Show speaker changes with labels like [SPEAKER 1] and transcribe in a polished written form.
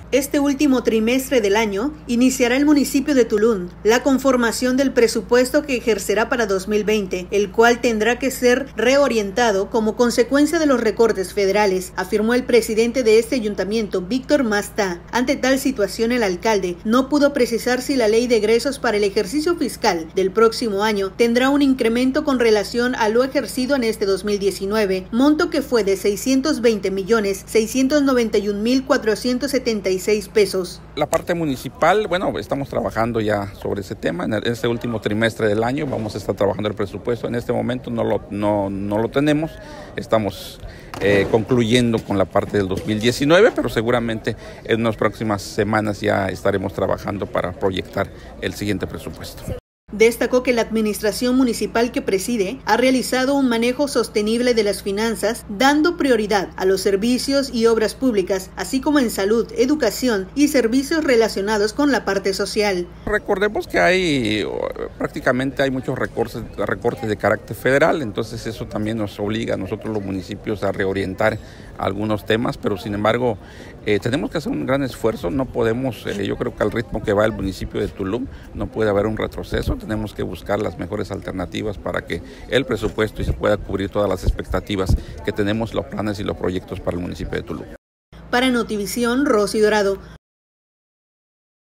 [SPEAKER 1] Este último trimestre del año iniciará el municipio de Tulum la conformación del presupuesto que ejercerá para 2020, el cual tendrá que ser reorientado como consecuencia de los recortes federales, afirmó el presidente de este ayuntamiento, Víctor Mastá. Ante tal situación, el alcalde no pudo precisar si la ley de egresos para el ejercicio fiscal del próximo año tendrá un incremento con relación a lo ejercido en este 2019, monto que fue de 620,691,476 pesos.
[SPEAKER 2] La parte municipal, bueno, estamos trabajando ya sobre ese tema. En este último trimestre del año vamos a estar trabajando el presupuesto. En este momento no lo tenemos. Estamos concluyendo con la parte del 2019, pero seguramente en las próximas semanas ya estaremos trabajando para proyectar el siguiente presupuesto.
[SPEAKER 1] Destacó que la administración municipal que preside ha realizado un manejo sostenible de las finanzas, dando prioridad a los servicios y obras públicas, así como en salud, educación y servicios relacionados con la parte social.
[SPEAKER 2] Recordemos que prácticamente hay muchos recortes de carácter federal, entonces eso también nos obliga a nosotros los municipios a reorientar algunos temas, pero sin embargo tenemos que hacer un gran esfuerzo. No podemos, yo creo que al ritmo que va el municipio de Tulum no puede haber un retroceso. Tenemos que buscar las mejores alternativas para que el presupuesto y se pueda cubrir todas las expectativas que tenemos, los planes y los proyectos para el municipio de Tulum.
[SPEAKER 1] Para Notivisión, Rosy Dorado.